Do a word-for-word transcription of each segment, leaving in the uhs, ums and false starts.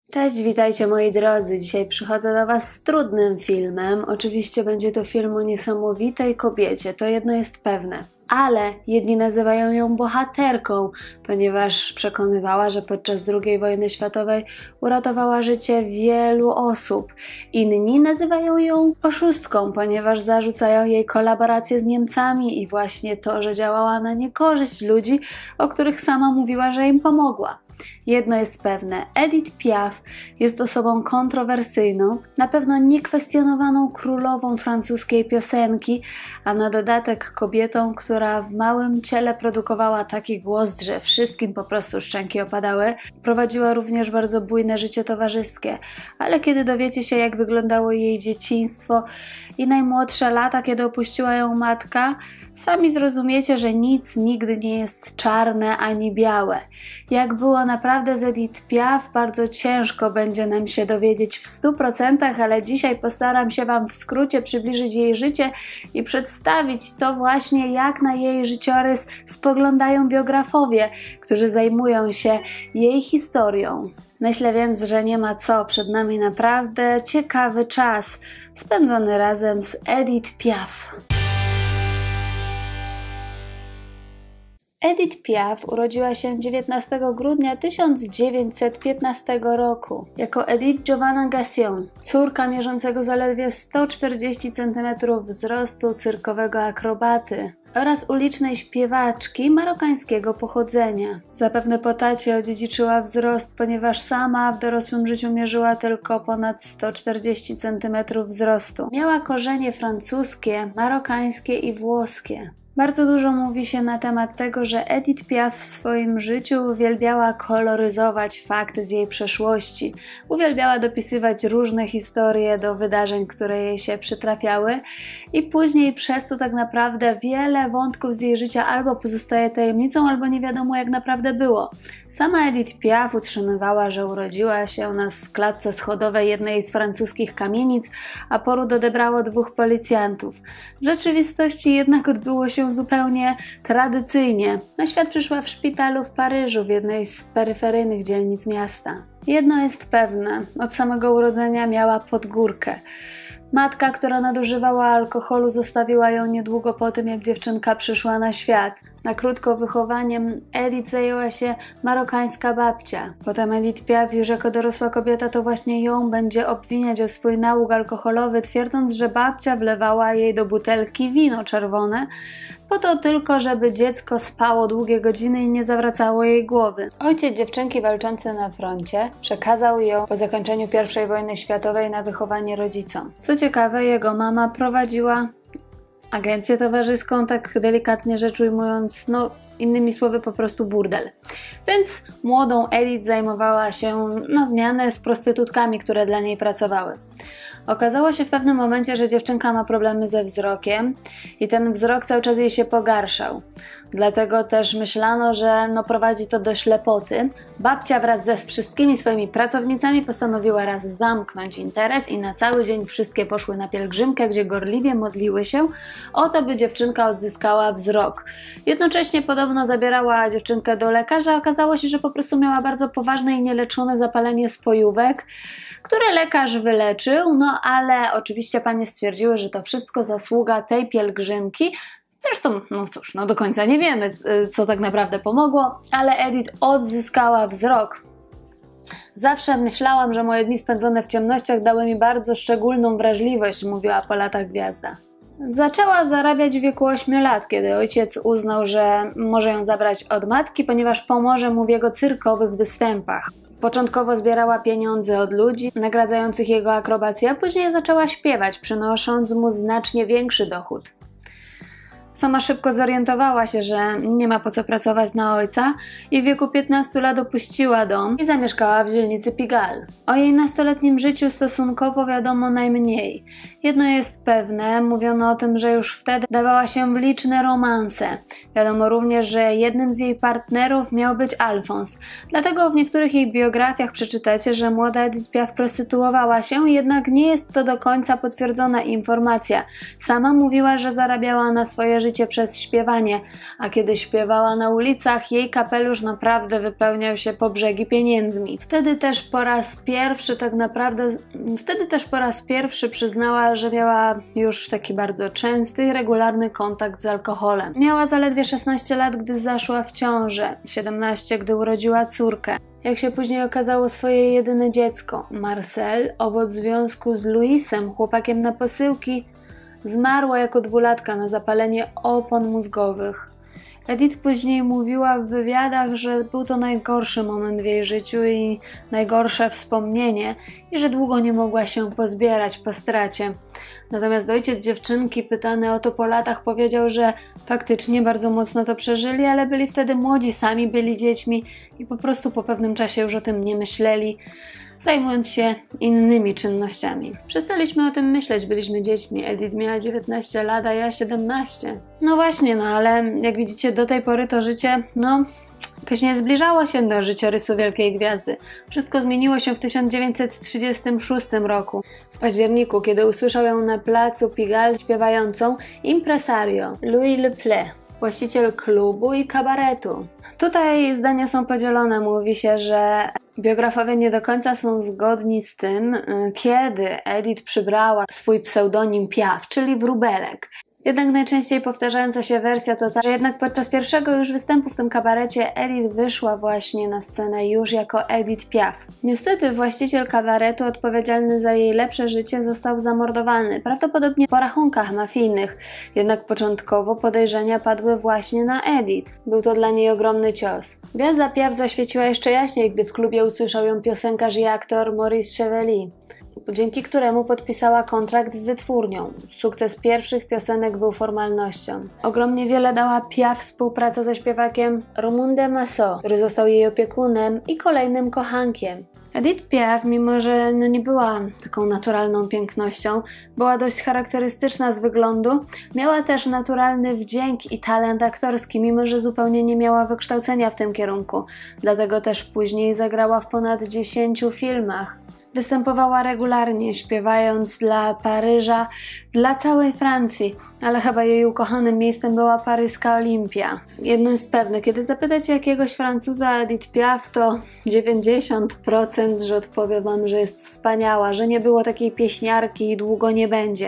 Cześć, witajcie moi drodzy. Dzisiaj przychodzę do Was z trudnym filmem. Oczywiście będzie to film o niesamowitej kobiecie, to jedno jest pewne. Ale jedni nazywają ją bohaterką, ponieważ przekonywała, że podczas drugiej wojny światowej uratowała życie wielu osób. Inni nazywają ją oszustką, ponieważ zarzucają jej kolaborację z Niemcami i właśnie to, że działała na niekorzyść ludzi, o których sama mówiła, że im pomogła. Jedno jest pewne, Edith Piaf jest osobą kontrowersyjną, na pewno niekwestionowaną królową francuskiej piosenki, a na dodatek kobietą, która w małym ciele produkowała taki głos, że wszystkim po prostu szczęki opadały. Prowadziła również bardzo bujne życie towarzyskie, ale kiedy dowiecie się, jak wyglądało jej dzieciństwo i najmłodsze lata, kiedy opuściła ją matka, sami zrozumiecie, że nic nigdy nie jest czarne ani białe. Jak było naprawdę z Edith Piaf, bardzo ciężko będzie nam się dowiedzieć w stu procentach, ale dzisiaj postaram się Wam w skrócie przybliżyć jej życie i przedstawić to właśnie, jak na jej życiorys spoglądają biografowie, którzy zajmują się jej historią. Myślę więc, że nie ma co, przed nami naprawdę ciekawy czas spędzony razem z Edith Piaf. Edith Piaf urodziła się dziewiętnastego grudnia tysiąc dziewięćset piętnastego roku jako Edith Giovanna Gassion, córka mierzącego zaledwie sto czterdzieści centymetrów wzrostu cyrkowego akrobaty oraz ulicznej śpiewaczki marokańskiego pochodzenia. Zapewne po tacie odziedziczyła wzrost, ponieważ sama w dorosłym życiu mierzyła tylko ponad sto czterdzieści centymetrów wzrostu. Miała korzenie francuskie, marokańskie i włoskie. Bardzo dużo mówi się na temat tego, że Edith Piaf w swoim życiu uwielbiała koloryzować fakty z jej przeszłości. Uwielbiała dopisywać różne historie do wydarzeń, które jej się przytrafiały i później przez to tak naprawdę wiele wątków z jej życia albo pozostaje tajemnicą, albo nie wiadomo jak naprawdę było. Sama Edith Piaf utrzymywała, że urodziła się na klatce schodowej jednej z francuskich kamienic, a poród odebrało dwóch policjantów. W rzeczywistości jednak odbyło się zupełnie tradycyjnie. Na świat przyszła w szpitalu w Paryżu, w jednej z peryferyjnych dzielnic miasta. Jedno jest pewne, od samego urodzenia miała podgórkę. Matka, która nadużywała alkoholu, zostawiła ją niedługo po tym, jak dziewczynka przyszła na świat. Na krótko wychowaniem Edith zajęła się marokańska babcia. Potem Edith Piaf już jako dorosła kobieta to właśnie ją będzie obwiniać o swój nałóg alkoholowy, twierdząc, że babcia wlewała jej do butelki wino czerwone, po to tylko, żeby dziecko spało długie godziny i nie zawracało jej głowy. Ojciec dziewczynki walczący na froncie przekazał ją po zakończeniu pierwszej wojny światowej na wychowanie rodzicom. Co ciekawe, jego mama prowadziła agencję towarzyską, tak delikatnie rzecz ujmując, no innymi słowy po prostu burdel. Więc młodą Edith zajmowała się na zmianę z prostytutkami, które dla niej pracowały. Okazało się w pewnym momencie, że dziewczynka ma problemy ze wzrokiem i ten wzrok cały czas jej się pogarszał. Dlatego też myślano, że no prowadzi to do ślepoty. Babcia wraz ze wszystkimi swoimi pracownicami postanowiła raz zamknąć interes i na cały dzień wszystkie poszły na pielgrzymkę, gdzie gorliwie modliły się o to, by dziewczynka odzyskała wzrok. Jednocześnie podobno zabierała dziewczynkę do lekarza. Okazało się, że po prostu miała bardzo poważne i nieleczone zapalenie spojówek, które lekarz wyleczył, no ale oczywiście panie stwierdziły, że to wszystko zasługa tej pielgrzymki. Zresztą, no cóż, no do końca nie wiemy, co tak naprawdę pomogło, ale Edith odzyskała wzrok. Zawsze myślałam, że moje dni spędzone w ciemnościach dały mi bardzo szczególną wrażliwość, mówiła po latach gwiazda. Zaczęła zarabiać w wieku ośmiu lat, kiedy ojciec uznał, że może ją zabrać od matki, ponieważ pomoże mu w jego cyrkowych występach. Początkowo zbierała pieniądze od ludzi nagradzających jego akrobację, a później zaczęła śpiewać, przynosząc mu znacznie większy dochód. Sama szybko zorientowała się, że nie ma po co pracować na ojca i w wieku piętnastu lat opuściła dom i zamieszkała w dzielnicy Pigalle. O jej nastoletnim życiu stosunkowo wiadomo najmniej. Jedno jest pewne, mówiono o tym, że już wtedy dawała się w liczne romanse. Wiadomo również, że jednym z jej partnerów miał być Alfons. Dlatego w niektórych jej biografiach przeczytacie, że młoda Edith Piaf prostytuowała się, jednak nie jest to do końca potwierdzona informacja. Sama mówiła, że zarabiała na swoje życie przez śpiewanie, a kiedy śpiewała na ulicach, jej kapelusz naprawdę wypełniał się po brzegi pieniędzmi. Wtedy też po raz pierwszy tak naprawdę, wtedy też po raz pierwszy przyznała, że miała już taki bardzo częsty i regularny kontakt z alkoholem. Miała zaledwie szesnaście lat, gdy zaszła w ciążę, siedemnaście, gdy urodziła córkę. Jak się później okazało, swoje jedyne dziecko, Marcel, owoc związku z Luisem, chłopakiem na posyłki, zmarła jako dwulatka na zapalenie opon mózgowych. Edith później mówiła w wywiadach, że był to najgorszy moment w jej życiu i najgorsze wspomnienie i że długo nie mogła się pozbierać po stracie. Natomiast ojciec dziewczynki, pytany o to po latach, powiedział, że faktycznie bardzo mocno to przeżyli, ale byli wtedy młodzi, sami byli dziećmi i po prostu po pewnym czasie już o tym nie myśleli, zajmując się innymi czynnościami. Przestaliśmy o tym myśleć, byliśmy dziećmi. Edith miała dziewiętnaście lat, a ja siedemnaście. No właśnie, no ale jak widzicie, do tej pory to życie, no, jakoś nie zbliżało się do życiorysu wielkiej gwiazdy. Wszystko zmieniło się w tysiąc dziewięćset trzydziestym szóstym roku. W październiku, kiedy usłyszał ją na placu Pigalle śpiewającą impresario Louis Leplé, właściciel klubu i kabaretu. Tutaj zdania są podzielone. Mówi się, że biografowie nie do końca są zgodni z tym, kiedy Edith przybrała swój pseudonim Piaf, czyli Wróbelek. Jednak najczęściej powtarzająca się wersja to ta, że jednak podczas pierwszego już występu w tym kabarecie Edith wyszła właśnie na scenę już jako Edith Piaf. Niestety właściciel kabaretu odpowiedzialny za jej lepsze życie został zamordowany, prawdopodobnie po rachunkach mafijnych. Jednak początkowo podejrzenia padły właśnie na Edith. Był to dla niej ogromny cios. Gwiazda Piaf zaświeciła jeszcze jaśniej, gdy w klubie usłyszał ją piosenkarz i aktor Maurice Chevalier, dzięki któremu podpisała kontrakt z wytwórnią. Sukces pierwszych piosenek był formalnością. Ogromnie wiele dała Piaf współpraca ze śpiewakiem Raymonde Marceau, który został jej opiekunem i kolejnym kochankiem. Edith Piaf, mimo że no nie była taką naturalną pięknością, była dość charakterystyczna z wyglądu, miała też naturalny wdzięk i talent aktorski, mimo że zupełnie nie miała wykształcenia w tym kierunku. Dlatego też później zagrała w ponad dziesięciu filmach. Występowała regularnie, śpiewając dla Paryża, dla całej Francji, ale chyba jej ukochanym miejscem była paryska Olimpia. Jedno jest pewne, kiedy zapytacie jakiegoś Francuza o Edith Piaf, to dziewięćdziesiąt procent, że odpowie wam, że jest wspaniała, że nie było takiej pieśniarki i długo nie będzie.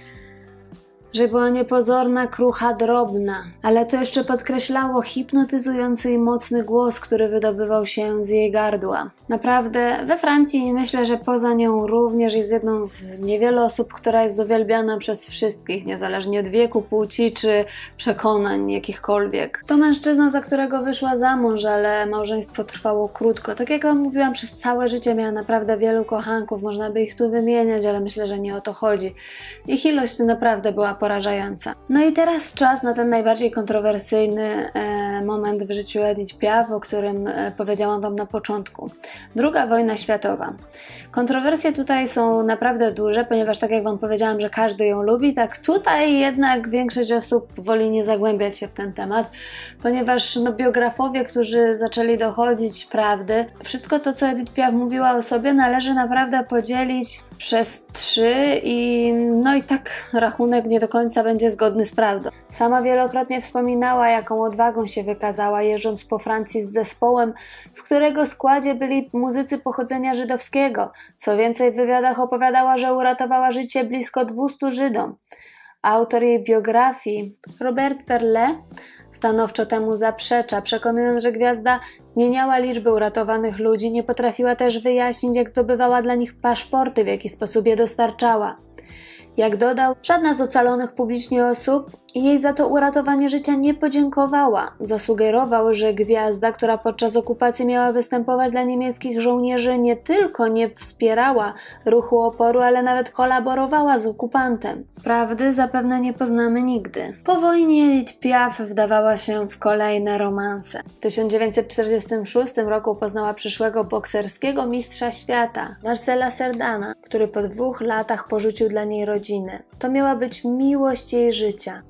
Że była niepozorna, krucha, drobna, ale to jeszcze podkreślało hipnotyzujący i mocny głos, który wydobywał się z jej gardła. Naprawdę we Francji myślę, że poza nią również jest jedną z niewielu osób, która jest uwielbiana przez wszystkich, niezależnie od wieku, płci czy przekonań jakichkolwiek. To mężczyzna, za którego wyszła za mąż, ale małżeństwo trwało krótko. Tak jak wam mówiłam, przez całe życie miała naprawdę wielu kochanków, można by ich tu wymieniać, ale myślę, że nie o to chodzi. Ich ilość naprawdę była porażająca. No i teraz czas na ten najbardziej kontrowersyjny e, moment w życiu Edith Piaf, o którym e, powiedziałam wam na początku. Druga wojna światowa. Kontrowersje tutaj są naprawdę duże, ponieważ tak jak wam powiedziałam, że każdy ją lubi, tak tutaj jednak większość osób woli nie zagłębiać się w ten temat, ponieważ no, biografowie, którzy zaczęli dochodzić prawdy, wszystko to, co Edith Piaf mówiła o sobie, należy naprawdę podzielić przez trzy i no i tak rachunek nie do końca będzie zgodny z prawdą. Sama wielokrotnie wspominała, jaką odwagą się wykazała, jeżdżąc po Francji z zespołem, w którego składzie byli muzycy pochodzenia żydowskiego. Co więcej, w wywiadach opowiadała, że uratowała życie blisko dwustu Żydom. Autor jej biografii, Robert Perlet, stanowczo temu zaprzecza, przekonując, że gwiazda zmieniała liczbę uratowanych ludzi, nie potrafiła też wyjaśnić, jak zdobywała dla nich paszporty, w jaki sposób je dostarczała. Jak dodał, żadna z ocalonych publicznie osób jej za to uratowanie życia nie podziękowała. Zasugerował, że gwiazda, która podczas okupacji miała występować dla niemieckich żołnierzy, nie tylko nie wspierała ruchu oporu, ale nawet kolaborowała z okupantem. Prawdy zapewne nie poznamy nigdy. Po wojnie Edith Piaf wdawała się w kolejne romanse. W tysiąc dziewięćset czterdziestym szóstym roku poznała przyszłego bokserskiego mistrza świata, Marcela Cerdana, który po dwóch latach porzucił dla niej rodzinę. To miała być miłość jej życia.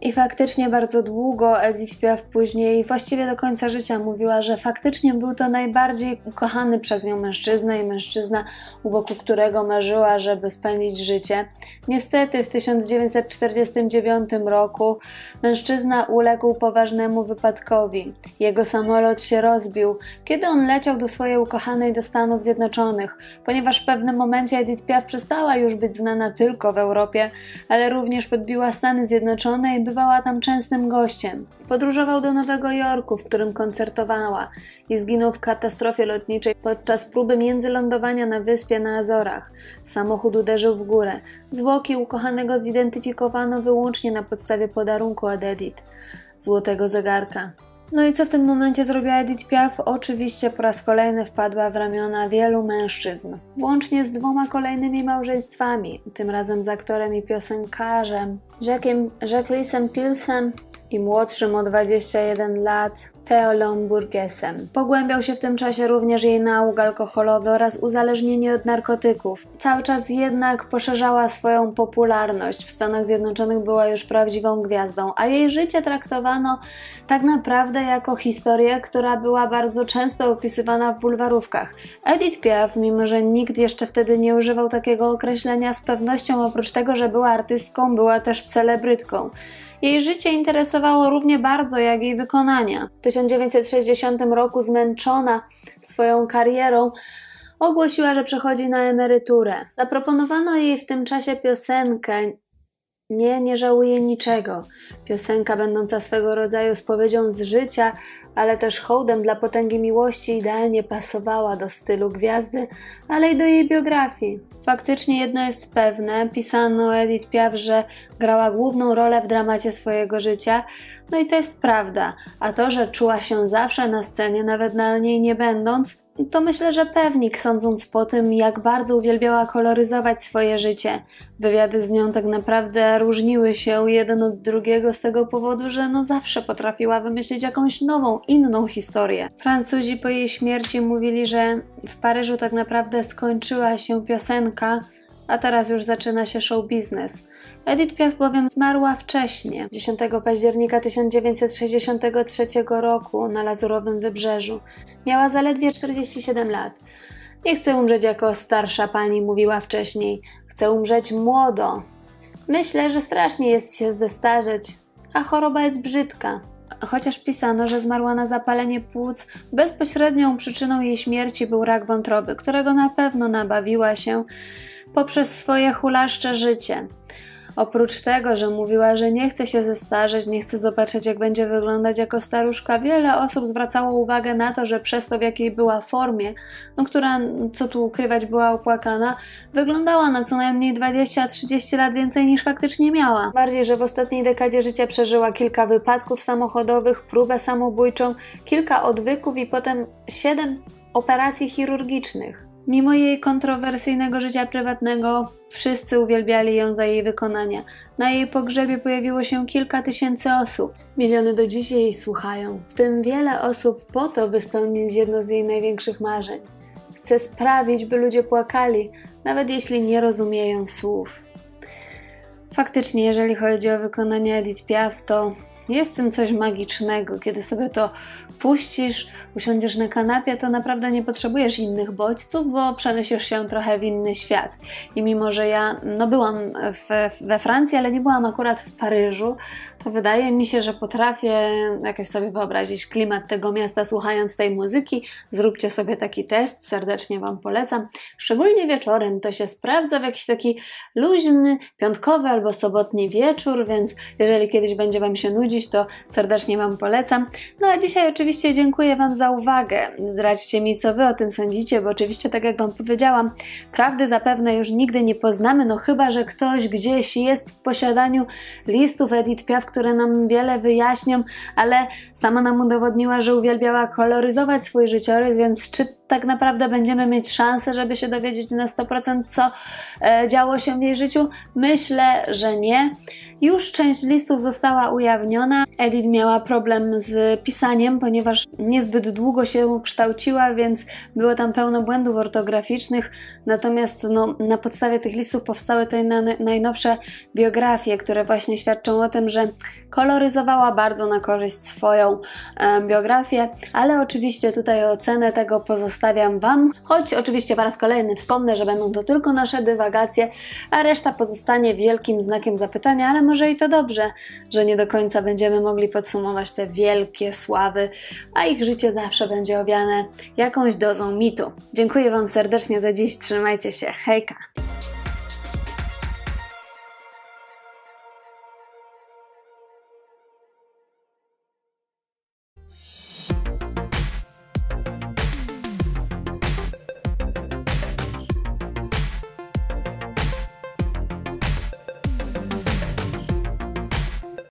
I faktycznie bardzo długo Edith Piaf później, właściwie do końca życia, mówiła, że faktycznie był to najbardziej ukochany przez nią mężczyzna i mężczyzna, u boku którego marzyła, żeby spędzić życie. Niestety w tysiąc dziewięćset czterdziestym dziewiątym roku mężczyzna uległ poważnemu wypadkowi. Jego samolot się rozbił, kiedy on leciał do swojej ukochanej do Stanów Zjednoczonych, ponieważ w pewnym momencie Edith Piaf przestała już być znana tylko w Europie, ale również podbiła Stany Zjednoczone i bywała tam częstym gościem. Podróżował do Nowego Jorku, w którym koncertowała i zginął w katastrofie lotniczej podczas próby międzylądowania na wyspie na Azorach. Samochód uderzył w górę. Zwłoki ukochanego zidentyfikowano wyłącznie na podstawie podarunku od Edith – złotego zegarka. No i co w tym momencie zrobiła Edith Piaf? Oczywiście po raz kolejny wpadła w ramiona wielu mężczyzn, włącznie z dwoma kolejnymi małżeństwami, tym razem z aktorem i piosenkarzem Jacquem, Jacquesem Pilsem i młodszym o dwadzieścia jeden lat Teolą Burgessem. Pogłębiał się w tym czasie również jej nauk alkoholowy oraz uzależnienie od narkotyków. Cały czas jednak poszerzała swoją popularność. W Stanach Zjednoczonych była już prawdziwą gwiazdą, a jej życie traktowano tak naprawdę jako historię, która była bardzo często opisywana w bulwarówkach. Edith Piaf, mimo że nikt jeszcze wtedy nie używał takiego określenia, z pewnością oprócz tego, że była artystką, była też celebrytką. Jej życie interesowało równie bardzo jak jej wykonania. W tysiąc dziewięćset sześćdziesiątym roku, zmęczona swoją karierą, ogłosiła, że przechodzi na emeryturę. Zaproponowano jej w tym czasie piosenkę Nie, nie żałuję niczego. Piosenka będąca swego rodzaju spowiedzią z życia, ale też hołdem dla potęgi miłości, idealnie pasowała do stylu gwiazdy, ale i do jej biografii. Faktycznie jedno jest pewne, pisano o Edith Piaf, że grała główną rolę w dramacie swojego życia, no i to jest prawda, a to, że czuła się zawsze na scenie, nawet na niej nie będąc, to myślę, że pewnik, sądząc po tym, jak bardzo uwielbiała koloryzować swoje życie. Wywiady z nią tak naprawdę różniły się jeden od drugiego z tego powodu, że no zawsze potrafiła wymyślić jakąś nową, inną historię. Francuzi po jej śmierci mówili, że w Paryżu tak naprawdę skończyła się piosenka, a teraz już zaczyna się show biznes. Edith Piaf bowiem zmarła wcześnie, dziesiątego października tysiąc dziewięćset sześćdziesiątego trzeciego roku na Lazurowym Wybrzeżu. Miała zaledwie czterdzieści siedem lat. Nie chcę umrzeć jako starsza pani, mówiła wcześniej. Chcę umrzeć młodo. Myślę, że strasznie jest się zestarzeć, a choroba jest brzydka. Chociaż pisano, że zmarła na zapalenie płuc, bezpośrednią przyczyną jej śmierci był rak wątroby, którego na pewno nabawiła się poprzez swoje hulaszcze życie. Oprócz tego, że mówiła, że nie chce się zestarzeć, nie chce zobaczyć, jak będzie wyglądać jako staruszka, wiele osób zwracało uwagę na to, że przez to, w jakiej była formie, no, która, co tu ukrywać, była opłakana, wyglądała na co najmniej dwadzieścia trzydzieści lat więcej niż faktycznie miała. Bardziej, że w ostatniej dekadzie życia przeżyła kilka wypadków samochodowych, próbę samobójczą, kilka odwyków i potem siedem operacji chirurgicznych. Mimo jej kontrowersyjnego życia prywatnego, wszyscy uwielbiali ją za jej wykonania. Na jej pogrzebie pojawiło się kilka tysięcy osób. Miliony do dziś jej słuchają, w tym wiele osób po to, by spełnić jedno z jej największych marzeń. Chce sprawić, by ludzie płakali, nawet jeśli nie rozumieją słów. Faktycznie, jeżeli chodzi o wykonanie Edith Piaf, to jest w tym coś magicznego. Kiedy sobie to puścisz, usiądziesz na kanapie, to naprawdę nie potrzebujesz innych bodźców, bo przenosisz się trochę w inny świat. I mimo, że ja no byłam w, we Francji, ale nie byłam akurat w Paryżu, to wydaje mi się, że potrafię jakoś sobie wyobrazić klimat tego miasta, słuchając tej muzyki. Zróbcie sobie taki test, serdecznie Wam polecam. Szczególnie wieczorem to się sprawdza w jakiś taki luźny, piątkowy albo sobotni wieczór, więc jeżeli kiedyś będzie Wam się nudzić, to serdecznie Wam polecam. No a dzisiaj oczywiście dziękuję Wam za uwagę. Zdradźcie mi, co Wy o tym sądzicie, bo oczywiście, tak jak Wam powiedziałam, prawdy zapewne już nigdy nie poznamy, no chyba że ktoś gdzieś jest w posiadaniu listów Edith Piaf, które nam wiele wyjaśnią, ale sama nam udowodniła, że uwielbiała koloryzować swój życiorys, więc czy tak naprawdę będziemy mieć szansę, żeby się dowiedzieć na sto procent, co e, działo się w jej życiu? Myślę, że nie. Już część listów została ujawniona. Edith miała problem z pisaniem, ponieważ niezbyt długo się kształciła, więc było tam pełno błędów ortograficznych. Natomiast no, na podstawie tych listów powstały te na, najnowsze biografie, które właśnie świadczą o tym, że koloryzowała bardzo na korzyść swoją e, biografię, ale oczywiście tutaj ocenę tego pozostawiam Wam, choć oczywiście po raz kolejny wspomnę, że będą to tylko nasze dywagacje, a reszta pozostanie wielkim znakiem zapytania, ale może i to dobrze, że nie do końca będziemy mogli podsumować te wielkie sławy, a ich życie zawsze będzie owiane jakąś dozą mitu. Dziękuję Wam serdecznie za dziś, trzymajcie się, hejka!